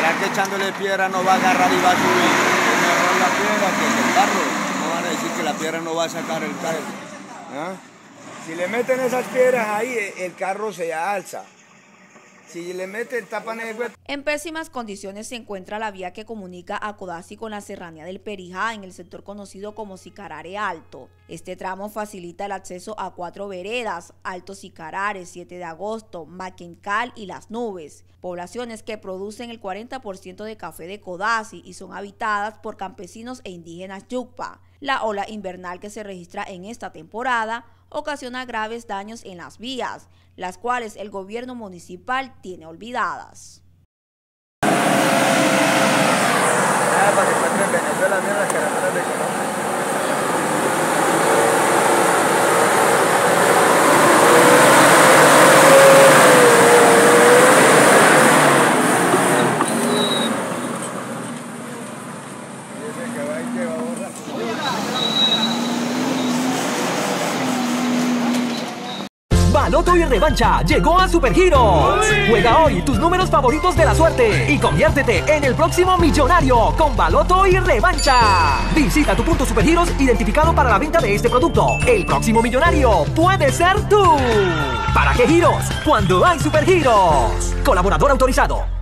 ¿Será que echándole piedra no va a agarrar y va a subir? Es mejor la piedra que el carro. No van a decir que la piedra no va a sacar el carro. ¿Ah? Si le meten esas piedras ahí, el carro se alza. Si le meten, tapan el hueco. En pésimas condiciones se encuentra la vía que comunica a Codazzi con la serranía del Perijá en el sector conocido como Sicarare Alto. Este tramo facilita el acceso a 4 veredas: Alto Sicarare, 7 de agosto, Maquencal y Las Nubes, poblaciones que producen el 40% de café de Codazzi y son habitadas por campesinos e indígenas Yucpa. La ola invernal que se registra en esta temporada ocasiona graves daños en las vías, las cuales el gobierno municipal tiene olvidadas. Para que encuentren Venezuela, mira las carreteras de Colombia. Baloto y Revancha llegó a Supergiros. Juega hoy tus números favoritos de la suerte y conviértete en el próximo millonario con Baloto y Revancha. Visita tu punto Supergiros identificado para la venta de este producto. El próximo millonario puede ser tú. ¿Para qué giros? Cuando hay Supergiros. Colaborador autorizado.